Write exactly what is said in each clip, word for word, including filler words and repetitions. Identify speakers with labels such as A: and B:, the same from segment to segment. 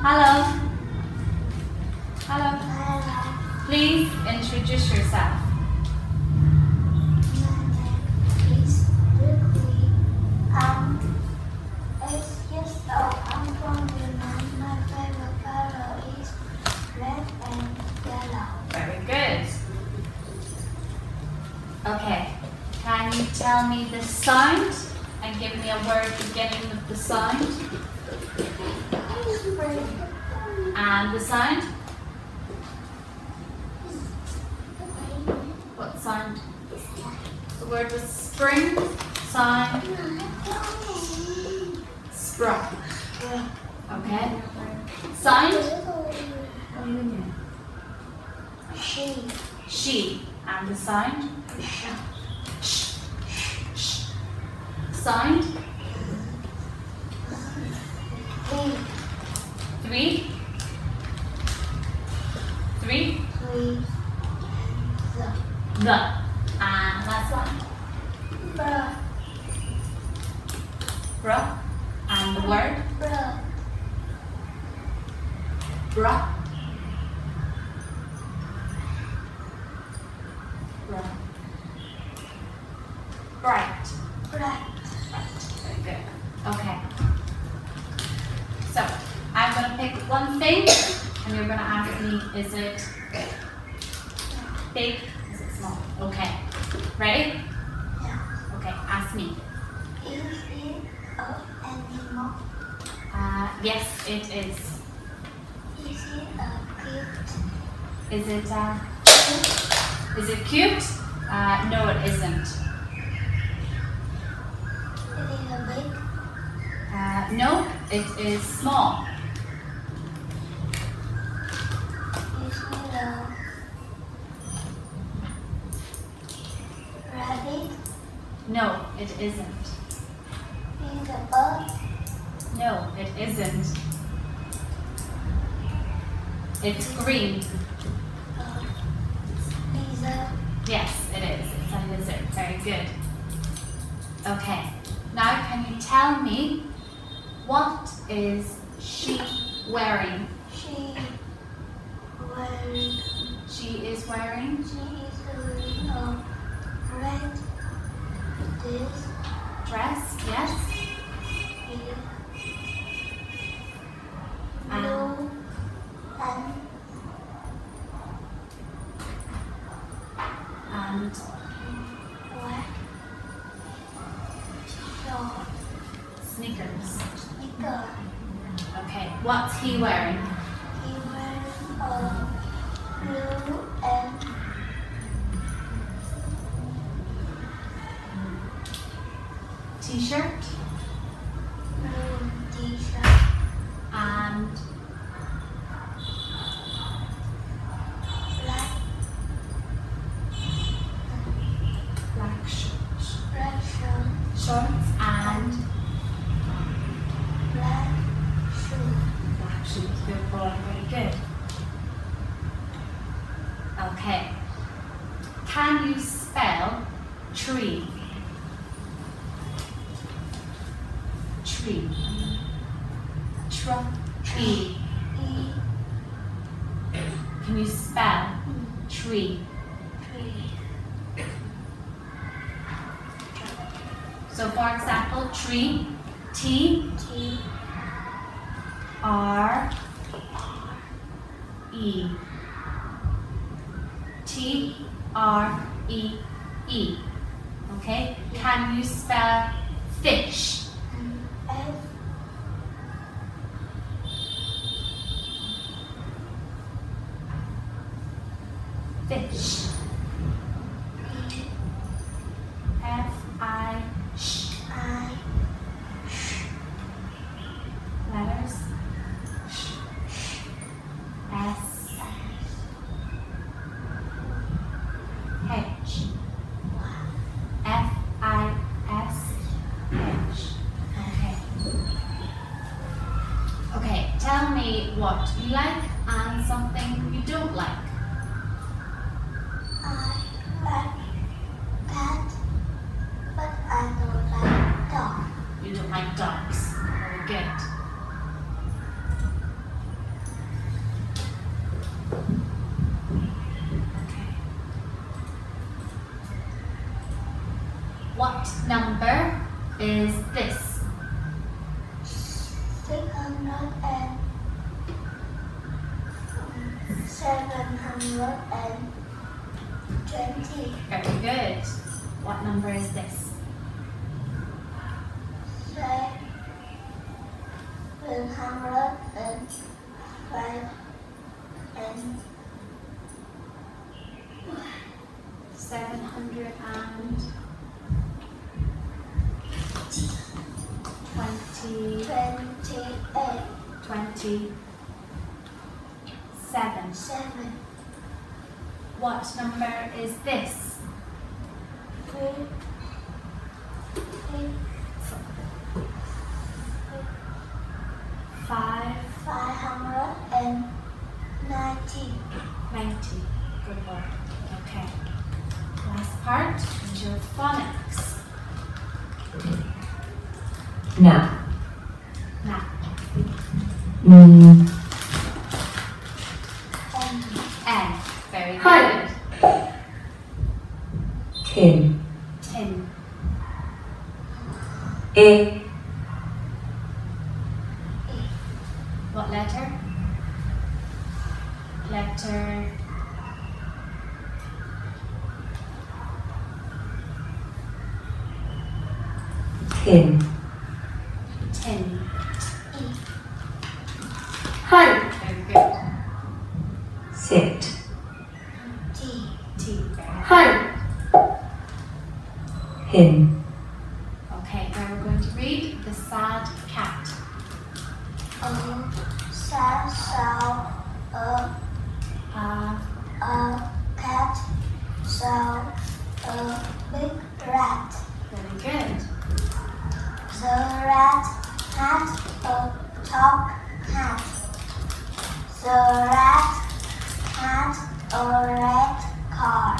A: Hello. Hello.
B: Hello.
A: Please introduce yourself.
B: My name is Ricky. I'm eight years old. I'm from Vietnam. My favorite color is red and yellow.
A: Very good. Okay. Can you tell me the sound and give me a word beginning with the sound? And the sound? What sound? The word was spring. Sound? Sprung. Okay. Sound?
B: She.
A: She. And the sound? Sh. Sh. Sh. Sound?
B: Three.
A: Three. Three.
B: Three. The.
A: The. And last one?
B: Bruh.
A: Bruh. And the word?
B: Bruh.
A: Bruh. Bruh. Bright.
B: Bright.
A: Right. Very good. Okay. So, I'm going to pick one thing and you're going to ask me, is it big? Is it small? Okay. Ready?
B: Yeah.
A: Okay, ask me.
B: Is it an animal?
A: Uh, yes, it is.
B: Is it a gift?
A: Is it, uh, is it cute? Uh, no, it isn't.
B: Is it a big?
A: Uh, no, it is small.
B: Is it a rabbit?
A: No, it isn't.
B: Is it a bird?
A: No, it isn't. It's green.
B: A lizard?
A: Yes, it is. It's a lizard. Very good. Okay. Now, can you tell me what is she wearing?
B: She wearing.
A: She is wearing
B: She is wearing a red this
A: dress. Yes.
B: is
A: And
B: blue and
A: and
B: white short
A: sneakers.
B: sneaker.
A: Okay. What's he wearing?
B: He wearing a blue and
A: T-shirt
B: blue t-shirt
A: and
B: black
A: black shorts.
B: black shirt
A: Shorts and
B: black shoe.
A: black shoes. Good boy. Very good. Okay. Can you spell tree? Tree. Tr. E.
B: E
A: Can you spell tree?
B: tree
A: So, for example, tree. T.
B: T
A: R. E. T. R. E. E. Okay. Can you spell fish?
B: F
A: Fish.
B: E
A: F I sh.
B: I
A: Letters. Sh. S. H. F I S H. Okay. Okay, tell me what you like and something you don't like.
B: I like cat, but I don't like dog.
A: You don't like dogs. Very good. is this?
B: Six hundred and seven hundred and twenty.
A: Very good. What number is this?
B: Seven hundred and five and
A: Seven hundred and twenty.
B: twenty-eight.
A: Twenty. Seven.
B: Seven.
A: What number is this?
B: Three. Three.
A: Five.
B: Five hundred and ninety.
A: Ninety. Good work. Okay. Last part is your phonics.
C: Now.
A: Now.
C: Mm.
B: And
A: N. Very
C: Hi.
A: good.
C: Tin.
A: Tin.
C: A.
A: What letter? Letter
C: Tin.
A: tin.
B: E.
C: Hi.
A: Very good.
C: Sit.
B: T.
A: T. Very good.
C: Hi. Hin.
A: Okay, now we're going to read the sad cat.
B: A sad saw a
A: Uh,
B: a cat saw a big rat.
A: very good.
B: The rat had a top hat. The rat had a red car.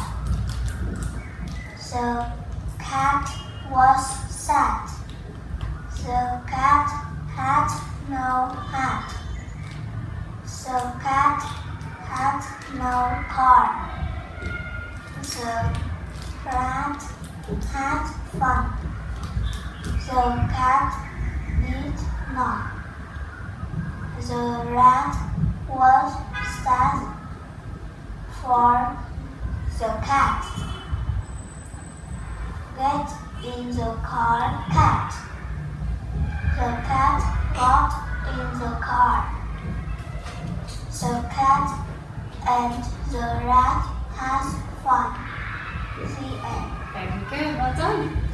B: The cat was sad. The cat had no hat. The cat had no car. The rat had fun. The cat did not. The rat was sad for the cat. Get in the car, cat. The cat got in the car. The cat and the rat has fun. The end.
A: Very good. Well done.